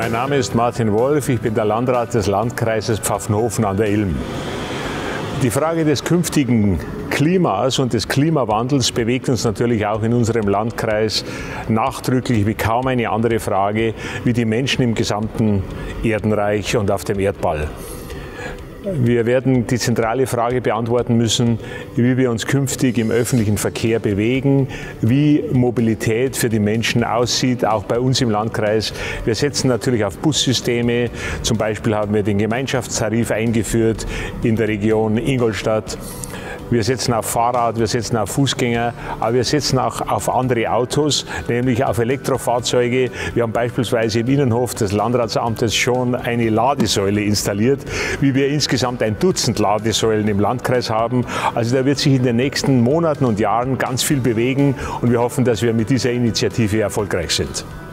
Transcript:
Mein Name ist Martin Wolf, ich bin der Landrat des Landkreises Pfaffenhofen an der Ilm. Die Frage des künftigen Klimas und des Klimawandels bewegt uns natürlich auch in unserem Landkreis nachdrücklich wie kaum eine andere Frage, wie die Menschen im gesamten Erdenreich und auf dem Erdball. Wir werden die zentrale Frage beantworten müssen, wie wir uns künftig im öffentlichen Verkehr bewegen, wie Mobilität für die Menschen aussieht, auch bei uns im Landkreis. Wir setzen natürlich auf Bussysteme. Zum Beispiel haben wir den Gemeinschaftstarif eingeführt in der Region Ingolstadt. Wir setzen auf Fahrrad, wir setzen auf Fußgänger, aber wir setzen auch auf andere Autos, nämlich auf Elektrofahrzeuge. Wir haben beispielsweise im Innenhof des Landratsamtes schon eine Ladesäule installiert, wie wir insgesamt ein Dutzend Ladesäulen im Landkreis haben. Also da wird sich in den nächsten Monaten und Jahren ganz viel bewegen und wir hoffen, dass wir mit dieser Initiative erfolgreich sind.